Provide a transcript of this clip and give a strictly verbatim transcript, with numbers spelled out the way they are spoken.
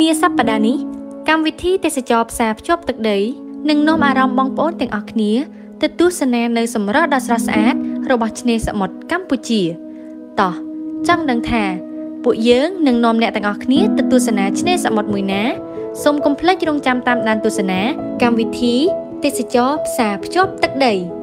នាសប្តាហ៍នេះកម្មវិធីទេសចរផ្សារភ្ជាប់ទឹកដីនឹងនាំអារម្មណ៍បងប្អូនទាំងអស់គ្នាទៅទស្សនានៅសម្រស់ដ៏ស្រស់ស្អាតរបស់ឆ្នេរសមុទ្រកម្ពុជាតោះចង់ដឹងថាពួកយើងនឹងនាំអ្នកទាំងអស់គ្នាទៅទស្សនាឆ្នេរសមុទ្រមួយណាសូមកុំភ្លេចរងចាំតាមដានទស្សនាកម្មវិធីទេសចរផ្សារភ្ជាប់ទឹកដី